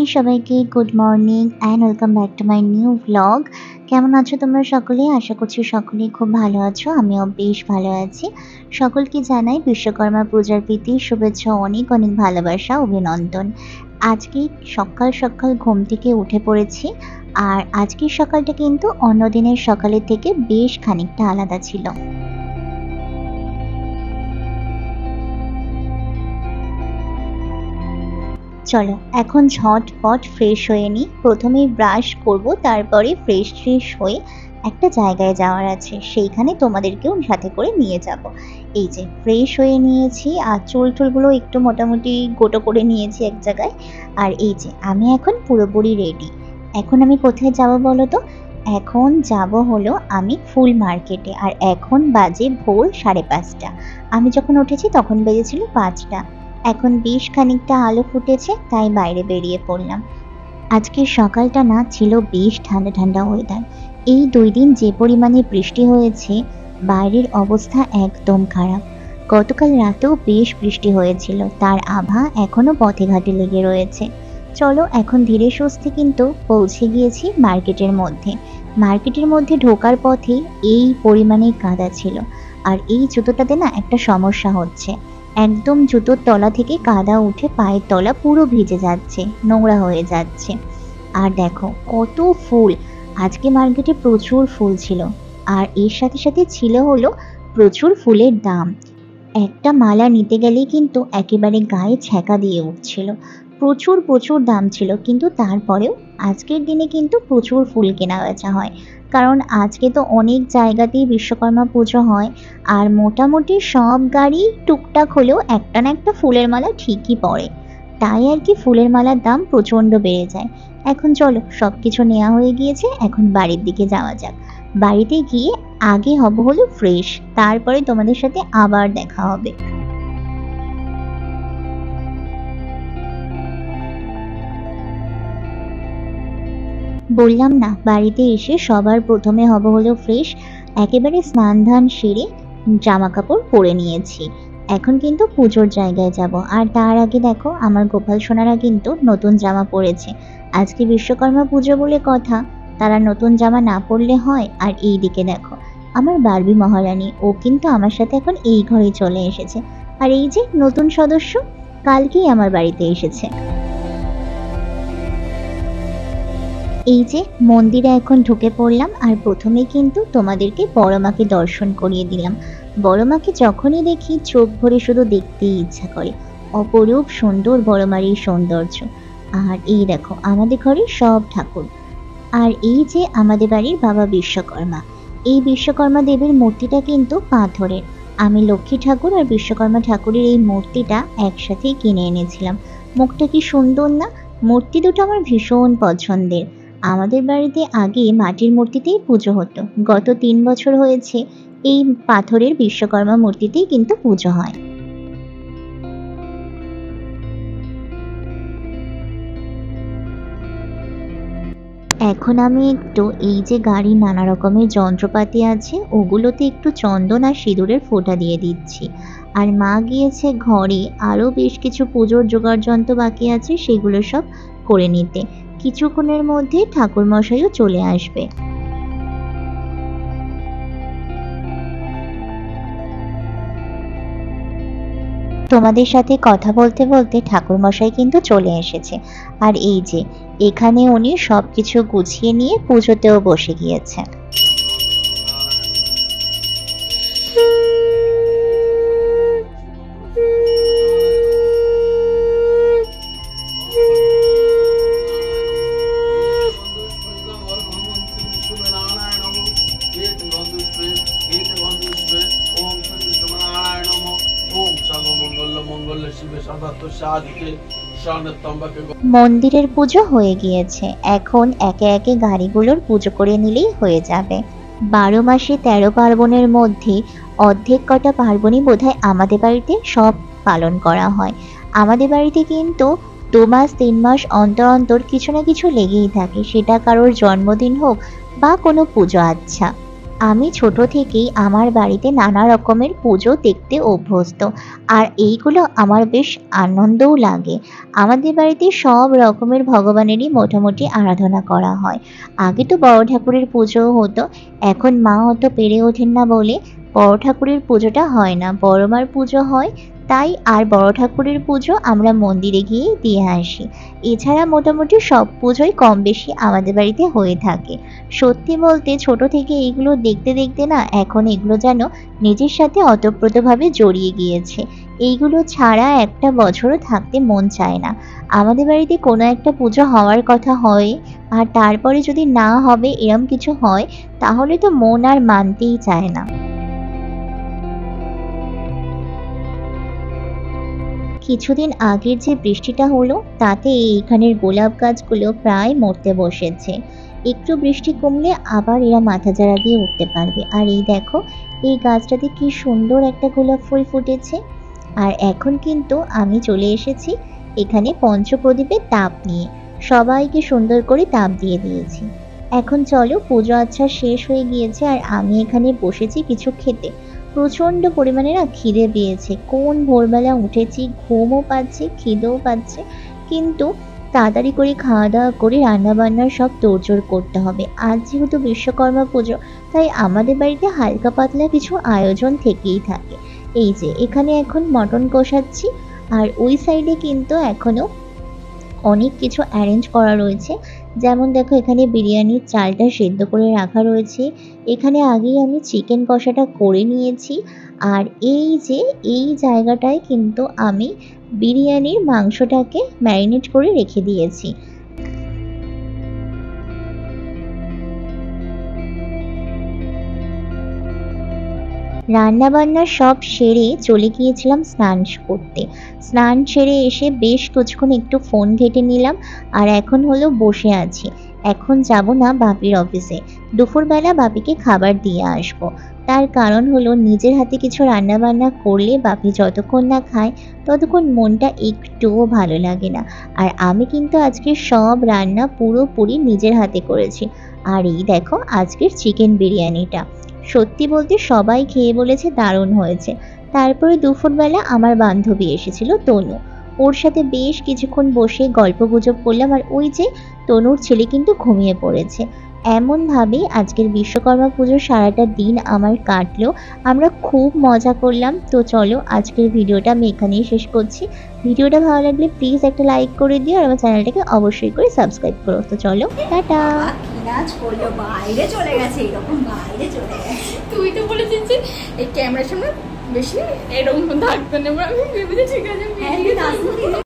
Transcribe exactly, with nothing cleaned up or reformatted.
High সবাইকে, good morning and welcome back to my new blog. কেমন আছো তোমরা সকলে? আশা করছি সকলেই খুব ভালো আছো, আমিও বেশ ভালো আছি। সকলকে জানাই বিশ্বকর্মা পূজার প্রীতি শুভেচ্ছা, অনেক অনেক ভালোবাসা, অভিনন্দন। আজকে সকাল সকাল ঘুম থেকে উঠে পড়েছি, আর আজকের সকালটা কিন্তু অন্য দিনের সকালের থেকে বেশ খানিকটা আলাদা ছিল। চলো এখন ঝটপট ফ্রেশ হয়ে নিই। প্রথমেই ব্রাশ করব, তারপরে ফ্রেশ ফ্রেশ হয়ে একটা জায়গায় যাওয়ার আছে, সেইখানে তোমাদেরকেও সাথে করে নিয়ে যাব। এই যে ফ্রেশ হয়ে নিয়েছি, আর চুল টুলগুলো একটু মোটামুটি গোটো করে নিয়েছি এক জায়গায়। আর এই যে আমি এখন পুরোপুরি রেডি। এখন আমি কোথায় যাব বলো তো? এখন যাব হলো আমি ফুল মার্কেটে, আর এখন বাজে ভোর সাড়ে পাঁচটা। আমি যখন উঠেছি তখন বেজেছিল পাঁচটা। এখন বেশ খানিকটা আলো ফুটেছে, তাই বাইরে বেরিয়ে পড়লাম। আজকের সকালটা না ছিল বেশ ঠান্ডা ঠান্ডা ওয়েদার। এই দুই দিন যে পরিমাণে বৃষ্টি হয়েছে, বাইরের অবস্থা একদম খারাপ। গতকাল রাতেও বেশ বৃষ্টি হয়েছিল, তার আভা এখনো পথে ঘাটে লেগে রয়েছে। চলো এখন ধীরে সুস্থে কিন্তু পৌঁছে গিয়েছি মার্কেটের মধ্যে। মার্কেটের মধ্যে ঢোকার পথে এই পরিমাণে কাদা ছিল, আর এই জুতোটাতে না একটা সমস্যা হচ্ছে। একদম জুতোর তলা থেকে কাদা উঠে পায়ের তলা পুরো ভিজে যাচ্ছে, নোংরা হয়ে যাচ্ছে। আর দেখো কত ফুল, আজকে মার্কেটে প্রচুর ফুল ছিল। আর এর সাথে সাথে ছিল হলো প্রচুর ফুলের দাম। একটা মালা নিতে গেলেই কিন্তু একেবারে গায়ে ছ্যাঁকা দিয়ে উঠছিল। প্রচুর প্রচুর দাম ছিল, কিন্তু তারপরেও আজকের দিনে কিন্তু প্রচুর ফুল কেনা বেচা হয়। কারণ আজকে তো অনেক জায়গাতেই বিশ্বকর্মা পুজো হয়, আর মোটামুটি সব গাড়ি টুকটাক হলেও একটা না একটা ফুলের মালা ঠিকই পড়ে। তাই আর কি ফুলের মালার দাম প্রচণ্ড বেড়ে যায়। এখন চলো সব কিছু নেওয়া হয়ে গিয়েছে, এখন বাড়ির দিকে যাওয়া যাক। বাড়িতে গিয়ে আগে হব হলো ফ্রেশ, তারপরে তোমাদের সাথে আবার দেখা হবে। বললাম না, বাড়িতে এসে সবার প্রথমে হব হলো ফ্রেশ। একেবারে স্নান ধান সেরে জামা কাপড় পরে নিয়েছি। এখন কিন্তু পুজোর জায়গায় যাব, আর তার আগে দেখো আমার গোপাল সোনারা কিন্তু নতুন জামা পরেছে। আজকে বিশ্বকর্মা পুজো বলে কথা, তারা নতুন জামা না পরলে হয়? আর এই দিকে দেখো আমার বারবি মহারানী, ও কিন্তু আমার সাথে এখন এই ঘরে চলে এসেছে। আর এই যে নতুন সদস্য, কালকেই আমার বাড়িতে এসেছে। এই যে মন্দিরে এখন ঢুকে পড়লাম, আর প্রথমে কিন্তু তোমাদেরকে বড় মাকে দর্শন করিয়ে দিলাম। বড় মাকে যখনই দেখি চোখ ভরে শুধু দেখতেই ইচ্ছা করে। অপরূপ সুন্দর বড় মার এই সৌন্দর্য। আর এই দেখো আমাদের ঘরের সব ঠাকুর। আর এই যে আমাদের বাড়ির বাবা বিশ্বকর্মা, এই বিশ্বকর্মা দেবীর মূর্তিটা কিন্তু পাথরের। আমি লক্ষ্মী ঠাকুর আর বিশ্বকর্মা ঠাকুরের এই মূর্তিটা একসাথেই কিনে এনেছিলাম। মুখটা কি সুন্দর না? মূর্তি দুটো আমার ভীষণ পছন্দের। আমাদের বাড়িতে আগে মাটির মূর্তিতেই পুজো হতো, গত তিন বছর হয়েছে এই পাথরের বিশ্বকর্মা মূর্তিতেই কিন্তু পুজো হয়। এখন আমি একটু এই যে গাড়ি নানা রকমের যন্ত্রপাতি আছে ওগুলোতে একটু চন্দন আর সিঁদুরের ফোঁটা দিয়ে দিচ্ছি। আর মা গিয়েছে ঘরে, আরও বেশ কিছু পুজোর জোগাড় যন্ত্র বাকি আছে, সেগুলো সব করে নিতে। কিছুক্ষণের মধ্যে ঠাকুরমশাইও চলে আসবে। তোমাদের সাথে কথা বলতে বলতে ঠাকুরমশাই কিন্তু চলে এসেছে। আর এই যে এখানে উনি সব কিছু গুছিয়ে নিয়ে পুজোতেও বসে গিয়েছে। মন্দিরের পুজো হয়ে গিয়েছে, এখন একে একে গাড়িগুলোর পুজো করে নিলেই হয়ে যাবে। বারো মাসে তেরো পার্বণের মধ্যে অর্ধেক কটা পার্বণই বোধহয় আমাদের বাড়িতে সব পালন করা হয়। আমাদের বাড়িতে কিন্তু দু মাস তিন মাস অন্তর অন্তর কিছু না কিছু লেগেই থাকে, সেটা কারোর জন্মদিন হোক বা কোনো পুজো। আচ্ছা আমি ছোট থেকেই আমার বাড়িতে নানা রকমের পুজো দেখতে অভ্যস্ত, আর এইগুলো আমার বেশ আনন্দও লাগে। আমাদের বাড়িতে সব রকমের ভগবানেরই মোটামুটি আরাধনা করা হয়। আগে তো বড় ঠাকুরের পুজোও হতো, এখন মা অত পেরে ওঠেন না বলে বড় ঠাকুরের পুজোটা হয় না, বড় মার পুজো হয়। তাই আর বড় ঠাকুরের পুজো আমরা মন্দিরে গিয়ে দিয়ে আসি। এছাড়া মোটামুটি সব পুজোই কম বেশি আমাদের বাড়িতে হয়ে থাকে। সত্যি বলতে ছোট থেকে এইগুলো দেখতে দেখতে না এখন এগুলো যেন নিজের সাথে ওতপ্রোতভাবে জড়িয়ে গিয়েছে। এইগুলো ছাড়া একটা বছরও থাকতে মন চায় না। আমাদের বাড়িতে কোনো একটা পুজো হওয়ার কথা হয়, আর তারপরে যদি না হবে এরম কিছু হয়, তাহলে তো মন আর মানতেই চায় না। কিছুদিন আগের যে বৃষ্টিটা হলো তাতে এইখানের গোলাপ গাছগুলো প্রায় মরতে বসেছে। একটু বৃষ্টি কমলে আবার এরা মাথাচাড়া দিয়ে উঠতে পারবে। আর এই দেখো, এই গাছটাতে কি সুন্দর একটা গোলাপ ফুল ফুটেছে। আর এখন কিন্তু আমি চলে এসেছি এখানে পঞ্চপ্রদীপের তাপ নিয়ে, সবাইকে সুন্দর করে তাপ দিয়ে দিয়েছি। এখন চলো, পুজো আচ্ছা শেষ হয়ে গিয়েছে আর আমি এখানে বসেছি কিছু খেতে। প্রচণ্ড পরিমাণে না খিদে পেয়েছে, কোন ভোরবেলা উঠেছি, ঘুমও পাচ্ছে, খিদেও পাচ্ছে, কিন্তু তাড়াতাড়ি করে খাওয়া দাওয়া করে রান্নাবান্নার সব তোড়জোড় করতে হবে। আজ যেহেতু বিশ্বকর্মা পুজো, তাই আমাদের বাড়িতে হালকা পাতলা কিছু আয়োজন থেকেই থাকে। এই যে এখানে এখন মটন কষাচ্ছি, আর ওই সাইডে কিন্তু এখনও অনেক কিছু অ্যারেঞ্জ করা রয়েছে। যেমন দেখো, এখানে বিরিয়ানির চালটা সেদ্ধ করে রাখা রয়েছে, এখানে আগেই আমি চিকেন কষাটা করে নিয়েছি। আর এই যে এই জায়গাটায় কিন্তু আমি বিরিয়ানির মাংসটাকে ম্যারিনেট করে রেখে দিয়েছি। রান্নাবান্না সব সেরে চলে গিয়েছিলাম স্নান করতে। স্নান সেরে এসে বেশ কিছুক্ষণ একটু ফোন ঘেঁটে নিলাম, আর এখন হলো বসে আছি। এখন যাব না বাপির অফিসে, দুপুরবেলা বাপিকে খাবার দিয়ে আসব। তার কারণ হলো নিজের হাতে কিছু রান্নাবান্না করলে বাপি যতক্ষণ না খায় ততক্ষণ মনটা একটুও ভালো লাগে না। আর আমি কিন্তু আজকে সব রান্না পুরোপুরি নিজের হাতে করেছি। আর এই দেখো আজকের চিকেন বিরিয়ানিটা, সত্যি বলতে সবাই খেয়ে বলেছে দারুণ হয়েছে। তারপরে দুপুরবেলা আমার বান্ধবী এসেছিল তনু, ওর সাথে বেশ কিছুক্ষণ বসে গল্প গুজব করলাম। আর ওই যে তনুর ছেলে কিন্তু ঘুমিয়ে পড়েছে। এমনভাবেই আজকের বিশ্বকর্মা পুজোর সারাটা দিন আমার কাটলো। আমরা খুব মজা করলাম। তো চলো, আজকের ভিডিওটা আমি এখানেই শেষ করছি। ভিডিওটা ভালো লাগলে প্লিজ একটা লাইক করে দিও, আর আমার চ্যানেলটাকে অবশ্যই করে সাবস্ক্রাইব করো। তো চলো, টাটা। নাচ করলো, বাইরে চলে গেছে, এরকম বাইরে চলে গেছে। তুই তো বলেছিস যে এই ক্যামেরার সামনে বেশি এরকম থাকতো না, আমি ভেবেছি ঠিক আছে।